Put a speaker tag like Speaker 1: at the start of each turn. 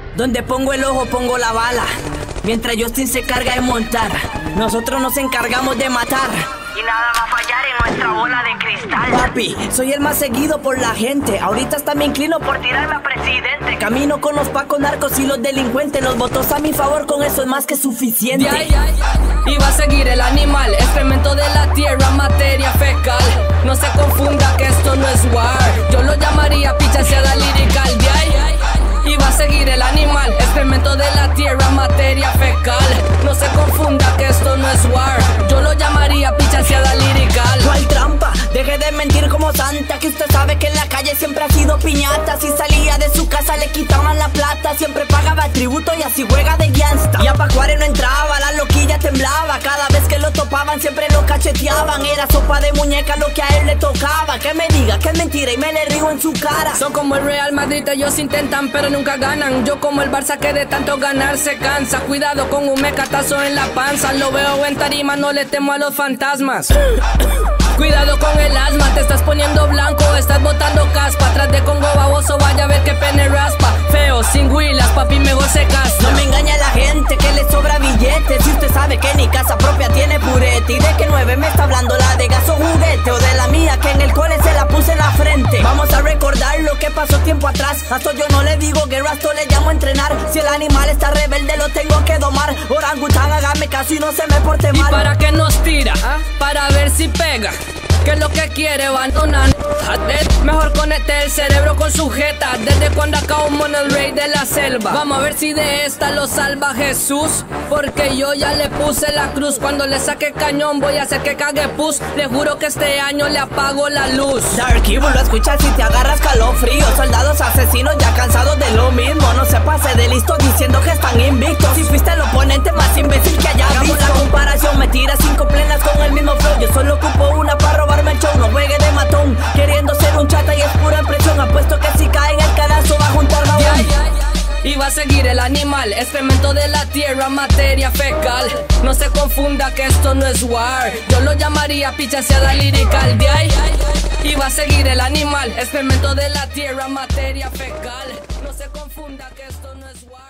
Speaker 1: Donde pongo el ojo pongo la bala. Mientras Justin se carga de montar, nosotros nos encargamos de matar. Y nada va a fallar en nuestra bola de cristal. Papi, soy el más seguido por la gente. Ahorita hasta me inclino por tirarme a presidente. Camino con los pacos, narcos y los delincuentes. Los votos a mi favor, con eso es más que suficiente.
Speaker 2: Y va a seguir el animal, excremento de la tierra, materia fecal. No se confunda que esto no es war. Yo lo llamaría pichaseada lirical. Y va a seguir el animal, excremento de la tierra, materia fecal. No se confunda que esto no es war. Yo lo llamaría pichaseada lirical.
Speaker 1: No hay trampa, deje de mentir como santa. Que usted sabe que en la calle siempre ha sido piñata. Si salía de su casa le quitaban la plata. Siempre pagaba tributo y así juega de gangsta. Y a Pacuare no entraba, la loquilla temblaba. Cada vez que lo topaban siempre lo cacheteaban. Era sopa de muñeca lo que a él le tocaba. Que me diga que es mentira y me le río en su cara.
Speaker 2: Son como el Real Madrid, ellos intentan pero nunca ganan. Yo como el Barça que de tanto ganar se cansa. Cuidado con un mecatazo en la panza. Lo veo en tarima, no le temo a los fantasmas. Cuidado con el asma, te estás poniendo blanco, estás botando caspa. Atrás de Congo baboso, vaya a ver que pene raspa. Feo, sin huilas, papi, mejor se castra.
Speaker 1: No me engaña la gente que le sobra billete. Si usted sabe que ni casa propia tiene purete. Y de que 9 me está hablando la de gaso juguete. O de la mía que en el cole se la puse en la frente. Vamos a recordar lo que pasó tiempo atrás. A esto yo no le digo guerra, a esto le llamo entrenar. Si el animal está rebelde lo tengo que domar. Orangután, hágame caso y no se me porte mal.
Speaker 2: ¿Y para qué nos tira? Para ver si pega. Que lo que quiere abandonar. Mejor conecte el cerebro con su jeta. Desde cuando acá un mono el rey de la selva. Vamos a ver si de esta lo salva Jesús. Porque yo ya le puse la cruz. Cuando le saque el cañón voy a hacer que cague pus. Le juro que este año le apago la luz.
Speaker 1: Dark Evil lo escuchas si te agarras calofrío. Soldados asesinos ya cansados de lo mismo. No se pase de listo diciendo que están invictos. Si fuiste el oponente más imbécil que haya visto. La comparación me tira 5 plenas con el mismo flow. Yo solo ocupo una para robarme el show. No juegue de matón queriendo ser un chata y es pura impresión. Apuesto que si cae en el canazo va a juntar babón.
Speaker 2: Y va a seguir el animal, excremento de la tierra, materia fecal. No se confunda que esto no es war. Yo lo llamaría pichaseada lirical. Y va a seguir el animal, excremento de la tierra, materia fecal. No se confunda que esto no es war.